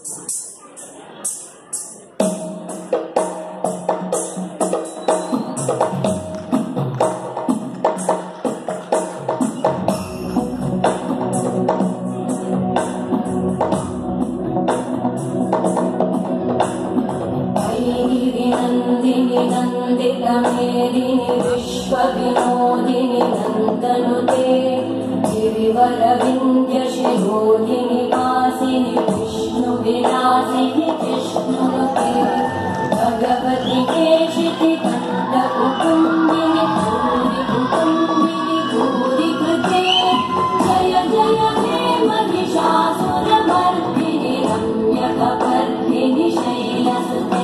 नंदिनी विश्व विनोदिनी नंदनुते गिरिवर विंध्य शिरोधिनी वासिनी विष्णु विलासिनी विष्णुनुते भगवती केशिति कंठ कुटुंबिनी भूरि कुटुंबिनी भूरि कृते जय जय हे महिषासुरमर्दिनी रम्यकपर्दिनी शैलसुते।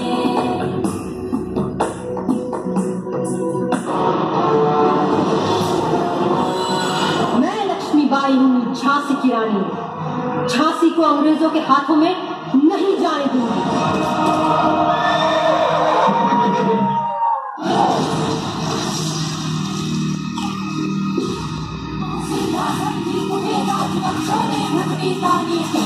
झांसी की रानी, झांसी को अंग्रेजों के हाथों में नहीं जाने दूंगी। सिंहासन की उठेगा जब सोने भगवी पानी